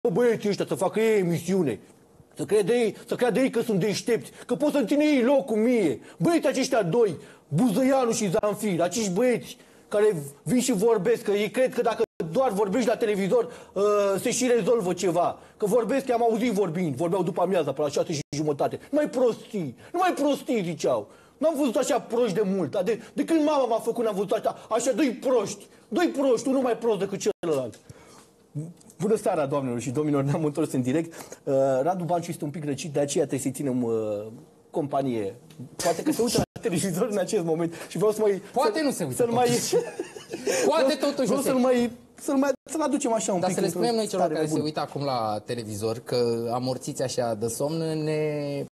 băieții ăștia să facă ei emisiune. Să creadă ei că sunt deștepți, că pot să ține ei loc cu mie. Băieții aceștia doi, Buzăianu și Zanfir, acești băieți care vin și vorbesc, că ei cred că dacă doar vorbești la televizor, se și rezolvă ceva. Că vorbesc, că am auzit vorbind, vorbeau după amiaza, pe la 6:30. Numai prostii ziceau. N-am văzut așa proști de mult. De când mama m-a făcut, n-am văzut așa doi proști, unul mai prost decât celălalt. Bună seara, doamnelor și domnilor, ne-am întors în direct. Radu Banciu este un pic răcit, de aceea trebuie să-i ținem companie. Poate că se uită la televizor în acest moment și vreau să mai... Poate nu se uită. Poate totuși nu se uită. Să-l aducem așa un pic. Dar să le spunem noi celor care se uită acum la televizor că amorțiți așa de somn, ne